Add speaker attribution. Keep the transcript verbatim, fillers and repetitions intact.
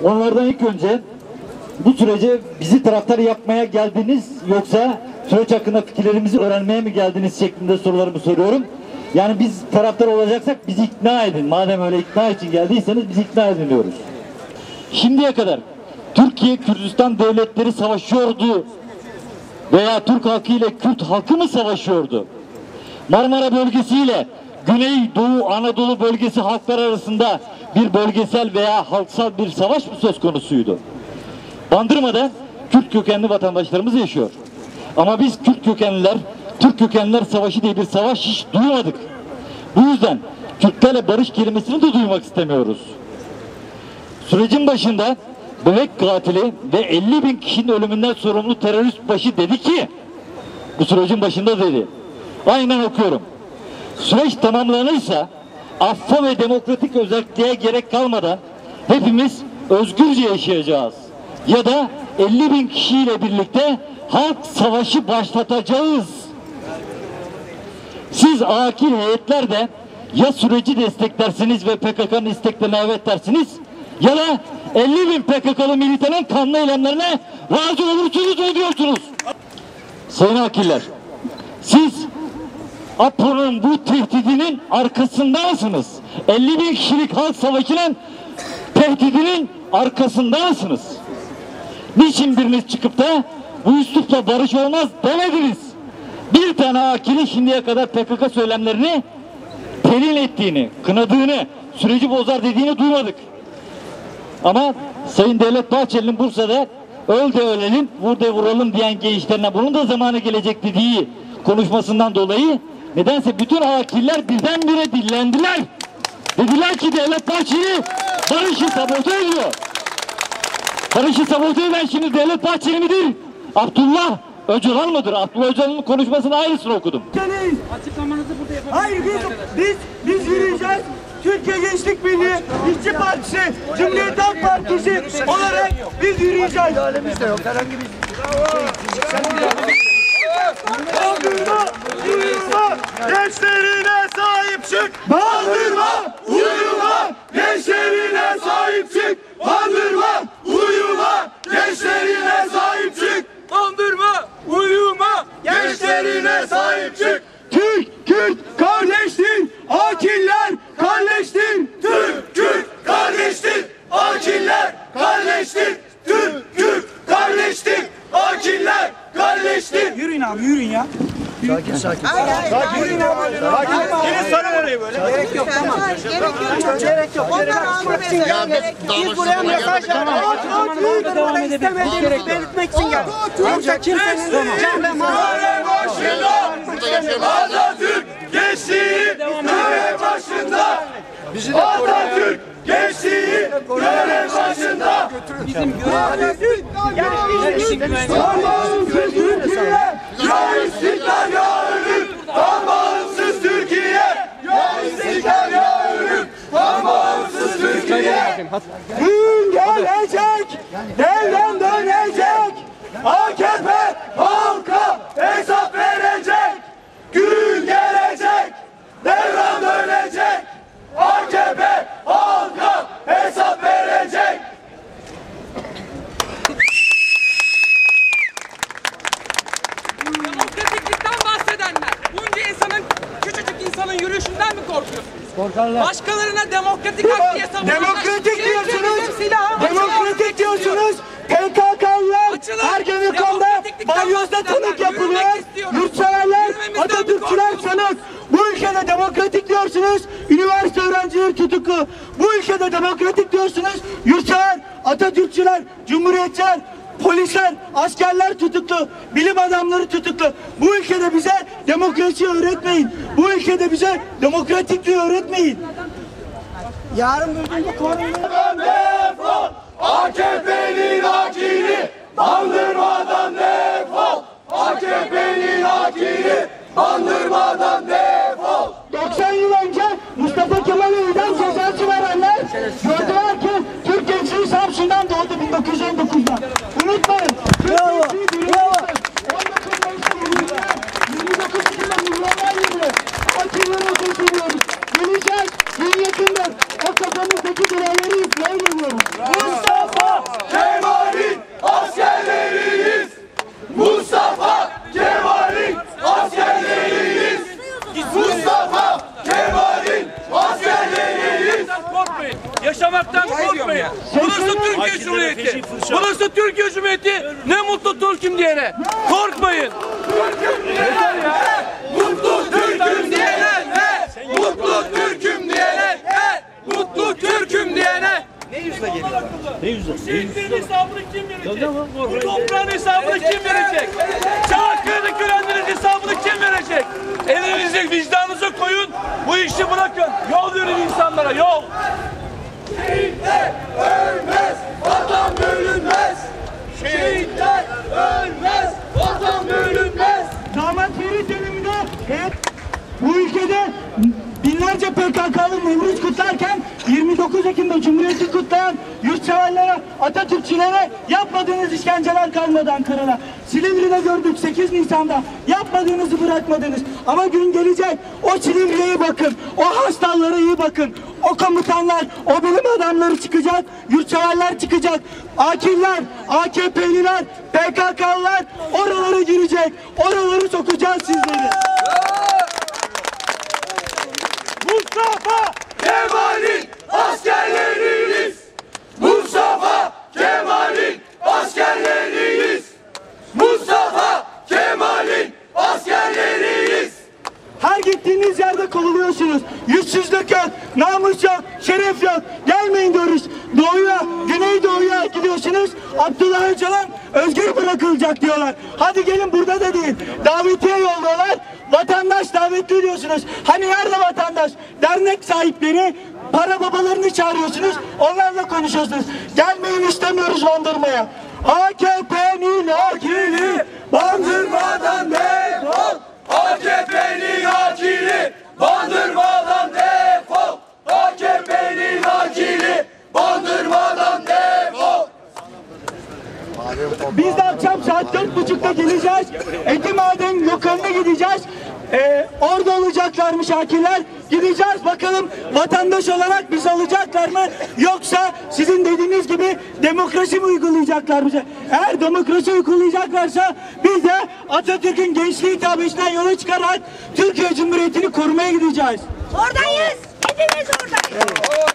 Speaker 1: onlardan ilk önce bu sürece bizi taraftar yapmaya geldiniz yoksa süreç hakkında fikirlerimizi öğrenmeye mi geldiniz şeklinde sorularımı soruyorum. Yani biz taraftar olacaksak bizi ikna edin. Madem öyle ikna için geldiyseniz bizi ikna edin diyoruz. Şimdiye kadar Türkiye Kürdistan devletleri savaşıyordu veya Türk halkı ile Kürt halkı mı savaşıyordu? Marmara bölgesiyle Güney Doğu Anadolu bölgesi halklar arasında bir bölgesel veya halksal bir savaş mı söz konusuydu? Bandırma'da Kürt kökenli vatandaşlarımız yaşıyor. Ama biz Kürt kökenliler, Türk kökenliler savaşı diye bir savaş hiç duymadık. Bu yüzden Kürtlerle barış kelimesini de duymak istemiyoruz. Sürecin başında bebek katili ve elli bin kişinin ölümünden sorumlu terörist başı dedi ki, bu sürecin başında dedi, aynen okuyorum. Süreç tamamlanırsa affa ve demokratik özelliğe gerek kalmadan hepimiz özgürce yaşayacağız. Ya da elli bin kişiyle birlikte halk savaşı başlatacağız. Siz akil heyetler de ya süreci desteklersiniz ve P K K'nın isteklerine evet dersiniz ya da elli bin P K K'lı militanın kanlı eylemlerine razı olursunuz mu diyorsunuz? Sayın akiller, siz APO'nun bu tehdidinin arkasındasınız. elli bin kişilik halk savaşının tehdidinin arkasındasınız. Niçin biriniz çıkıp da bu üslupla barış olmaz demediniz? Bir tane akilin şimdiye kadar P K K söylemlerini telin ettiğini, kınadığını, süreci bozar dediğini duymadık. Ama Sayın Devlet Bahçeli'nin Bursa'da öl de ölelim, vur de vuralım diyen gençlerine bunun da zamanı gelecek dediği konuşmasından dolayı nedense bütün akiller birdenbire dillendiler. Dediler ki Devlet Bahçeli barışı sabote ediyor. Barışı sabote eden şimdi Devlet Bahçeli midir? Abdullah Öcalan mıdır? Abdullah Öcalan'ın konuşmasını aynısını okudum.
Speaker 2: Açıklamanızı burada yapabilirsiniz.
Speaker 3: Hayır biz, biz, biz yürüyeceğiz. Türkiye Gençlik Birliği, İşçi Partisi, Cumhuriyet Halk Partisi olarak biz yürüyeceğiz. Müdahalemiz de yok. Herhangi bir Bandırma, uyuma, gençlerine sahip çık. Bandırma, uyuma, gençlerine sahip çık. Bandırma, uyuma, gençlerine sahip çık. Bandırma, uyuma, gençlerine sahip çık. Türk, Kürt kardeştir, akiller kardeştir. Türk, Kürt kardeştir, akiller kardeştir. Türk, Kürt kardeştir, akiller kardeştir. Yürüyün abi, yürüyün ya. Sakin, sakin. Sakin, yürüyün abi. Sakin. Gelin sarın orayı böyle. Gerek yok, tamam. Gerek yok. Gerek yok. Onları almak için geldik. Biz buraya mesaj verdik. Devam istemediğimizi belirtmek için geldik. Yoksa kimsenin görev başında. Atatürk gençliği görev başında. Atatürk gençliği görev başında. Bizim görevimiz bağımsız Türkiye, ya istiklal ya ölüm. Tam bağımsız Türkiye, ya istiklal ya ölüm. Tam bağımsız Türkiye. Gün gelecek, devran dönecek. A K P halka hesap verecek. Gün gelecek, devran dönecek. A K P halka hesap verecek.
Speaker 2: Demokratiklikten bahsedenler, bunca insanın, küçücük insanın yürüyüşünden mi korkuyorsunuz?
Speaker 3: Korkarlar.
Speaker 2: Başkalarına demokratik hak diye savunuyorlar.
Speaker 3: Demokratik diyorsunuz. Demokratik diyorsunuz. P K K'lılar Ergenekon'da balyozda tanık yapılıyor. Yurtseverler, Atatürkçüler sanık. Bu ülkede demokratik diyorsunuz. Üniversite öğrencileri tutuklu. Bu ülkede demokratik diyorsunuz. Yurtsever, Atatürkçüler, Cumhuriyetçiler, polisler, askerler tutuklu. Bilim adamları tutuklu. Bu ülkede bize demokrasi öğretmeyin. Bu ülkede bize demokratikliği öğretmeyin. Yarın bir gün bu konuda defol. A K P'nin akili Bandırmadan defol. A K P'nin akili Bandırmadan defol. doksan yıl önce Mustafa Kemal Öğü'den cezası verenler gördüler ki Türk gençliği Samsun'dan doğdu bin dokuz yüz on dokuz'da. Unutmayın. Bravo. Bravo. on dokuz Mayıs'ta yirmi dokuz Ekim'de Muharrem yedi. Akillere sesleniyoruz. Geleceğiz. Gün yakındır. O kafamızdaki dileğleri üfleyin ediyoruz. Mustafa
Speaker 4: korkmayın. Burası Türkiye Cumhuriyeti. Burası Türkiye Cumhuriyeti. Ne mutlu Türk'üm diyene. Korkmayın.
Speaker 2: Mutlu Türk'üm diyene, he! Mutlu Türk'üm diyene, he! Mutlu Türk'üm diyene.
Speaker 4: Şehitlerin hesabını kim verecek? Bu toprağın hesabını kim verecek? Çanakkale'deki ölenlerin hesabını kim verecek? Elinizi vicdanınıza koyun. Bu işi bırakın. Yol verin insanlara. Yol.
Speaker 2: Şehitler ölmez, vatan bölünmez. Şehitler ölmez, vatan bölünmez.
Speaker 3: Damat Ferit döneminde hep bu ülkede binlerce P K K'lı Nevruz kutlarken yirmi dokuz Ekim'de Cumhuriyeti kutlayan yurtseverlere, Atatürkçülere yapmadığınız işkenceler kalmadı Ankara'da. Silivri'de gördük sekiz Nisan'da. Yapmadığınızı bırakmadınız. Ama gün gelecek. O Silivri'ye iyi bakın. O hastalara iyi bakın. O komutanlar, o bilim adamları çıkacak. Yurtseverler çıkacak. Akiller, A K P'liler, P K K'lılar oralara girecek. Oraları sokacağız sizleri.
Speaker 2: Mustafa Kemal'in askerleriyiz. Mustafa Kemal'in askerleriyiz. Mustafa Kemal'in askerleriyiz.
Speaker 3: Her gittiğiniz yerde kovuluyorsunuz. Yüzsüzlük yok, namus yok, şeref yok. Gelmeyin diyoruz. Doğuya, Güneydoğu'ya gidiyorsunuz. Abdullah Öcalan özgür bırakılacak diyorlar. Hadi gelin, burada da değil. Davetiye yolluyorlar. Vatandaş davetli diyorsunuz. Hani nerede vatandaş? Dernek sahipleri, para babalarını çağırıyorsunuz. Onlarla konuşuyorsunuz. Gelmeyin, istemiyoruz Bandırma'ya. A K P'nin akili Bandırma'dan defol.
Speaker 2: A K P'nin akili Bandırma'dan defol. A K P'nin akili Bandırma'dan defol.
Speaker 3: Biz de akşam saat dört buçukta geleceğiz. Etimaden lokaline gideceğiz. Ee, orada olacaklarmış akiller. Gideceğiz bakalım vatandaş olarak bizi alacaklar mı? Yoksa sizin dediğiniz gibi demokrasi mi uygulayacaklar bize? Eğer demokrasi uygulayacaklarsa biz de Atatürk'ün gençliği hitabesinden yola çıkarak Türkiye Cumhuriyeti'ni korumaya gideceğiz.
Speaker 5: Oradayız. Hepimiz oradayız.